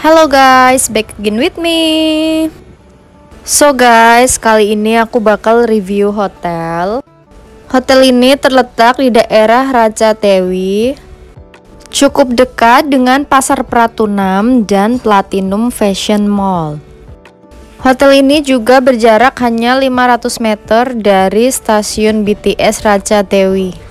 Halo guys, back again with me. So guys, kali ini aku bakal review hotel. Hotel ini terletak di daerah Rajatewi, cukup dekat dengan Pasar Pratunam dan Platinum Fashion Mall. Hotel ini juga berjarak hanya 500 meter dari stasiun BTS Rajatewi.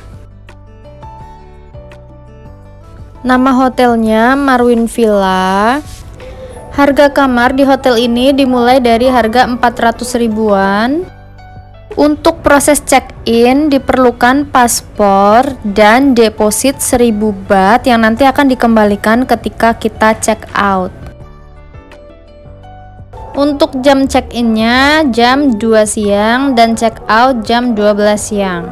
Nama hotelnya Marwin Villa. Harga kamar di hotel ini dimulai dari harga 400 ribuan. Untuk proses check-in diperlukan paspor dan deposit 1000 baht yang nanti akan dikembalikan ketika kita check out. Untuk jam check-innya jam 2 siang dan check out jam 12 siang.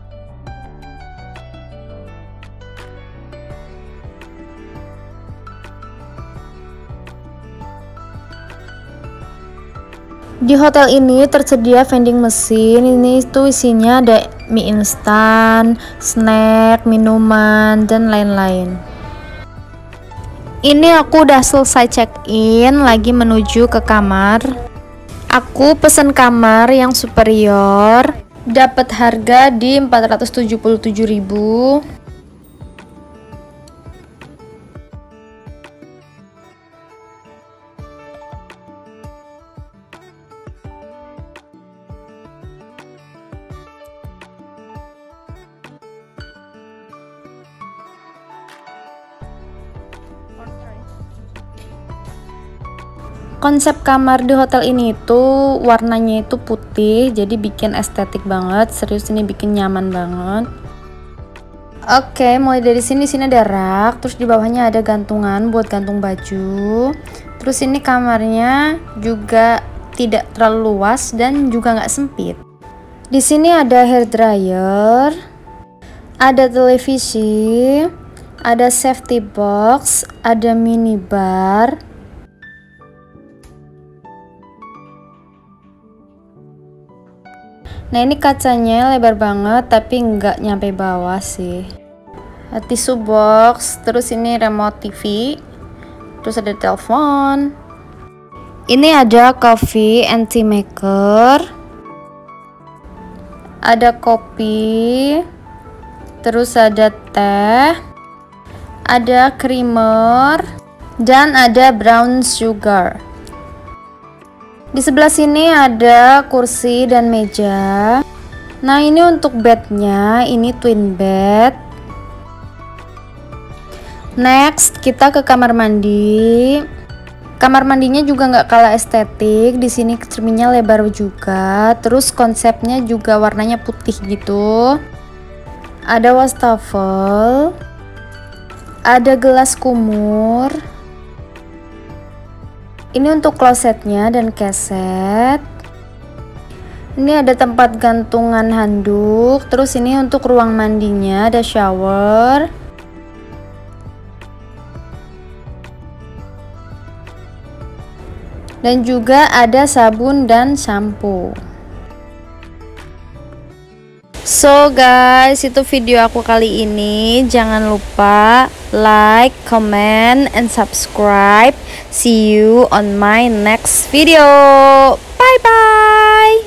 Di hotel ini tersedia vending mesin. Ini tuh isinya ada mie instan, snack, minuman, dan lain-lain. Ini aku udah selesai check-in, lagi menuju ke kamar. Aku pesen kamar yang superior, dapat harga di 477 ribu. Konsep kamar di hotel ini tuh warnanya itu putih, jadi bikin estetik banget. Serius, ini bikin nyaman banget. Oke, mulai dari sini ada rak, terus di bawahnya ada gantungan buat gantung baju. Terus ini kamarnya juga tidak terlalu luas dan juga nggak sempit. Di sini ada hair dryer, ada televisi, ada safety box, ada minibar. Nah, ini kacanya lebar banget tapi nggak nyampe bawah sih. Tisu box, terus ini remote TV, terus ada telepon. Ini ada coffee and tea maker, ada kopi, terus ada teh, ada creamer, dan ada brown sugar. Di sebelah sini ada kursi dan meja. Nah, ini untuk bednya, ini twin bed. Next, kita ke kamar mandi. Kamar mandinya juga nggak kalah estetik. Di sini cerminnya lebar juga. Terus konsepnya juga warnanya putih gitu. Ada wastafel. Ada gelas kumur. Ini untuk klosetnya dan keset. Ini ada tempat gantungan handuk. Terus ini untuk ruang mandinya, ada shower. Dan juga ada sabun dan sampo. So guys, itu video aku kali ini. Jangan lupa like, comment, and subscribe. See you on my next video. Bye bye.